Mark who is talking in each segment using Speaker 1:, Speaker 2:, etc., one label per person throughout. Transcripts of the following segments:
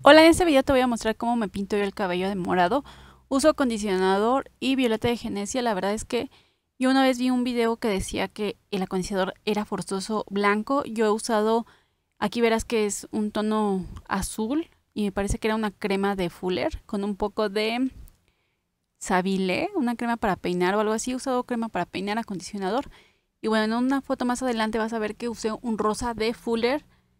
Speaker 1: Hola, en este video te voy a mostrar cómo me pinto yo el cabello de morado. Uso acondicionador y violeta de genesia. La verdad es que yo una vez vi un video que decía que el acondicionador era forzoso blanco. Yo he usado, aquí verás que es un tono azul y me parece que era una crema de Fuller con un poco de Savile, una crema para peinar o algo así. He usado crema para peinar, acondicionador. Y bueno, en una foto más adelante vas a ver que usé un rosa de Fuller.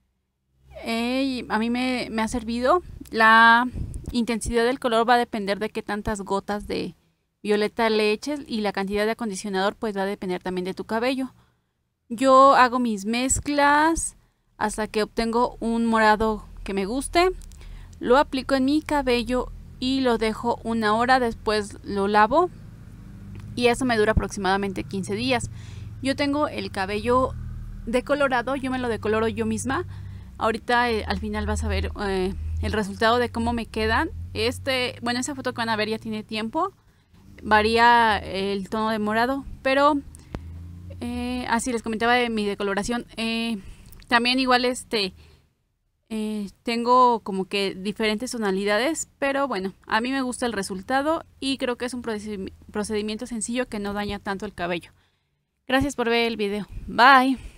Speaker 1: Y a mí me ha servido. La intensidad del color va a depender de qué tantas gotas de violeta le eches y la cantidad de acondicionador pues va a depender también de tu cabello. Yo hago mis mezclas hasta que obtengo un morado que me guste. Lo aplico en mi cabello y lo dejo una hora, después lo lavo y eso me dura aproximadamente 15 días. Yo tengo el cabello decolorado, yo me lo decoloro yo misma. Ahorita al final vas a ver el resultado de cómo me quedan. Bueno, esa foto que van a ver ya tiene tiempo. Varía el tono de morado, pero así les comentaba de mi decoloración. También igual tengo como que diferentes tonalidades, pero bueno, a mí me gusta el resultado y creo que es un procedimiento sencillo que no daña tanto el cabello. Gracias por ver el video. Bye.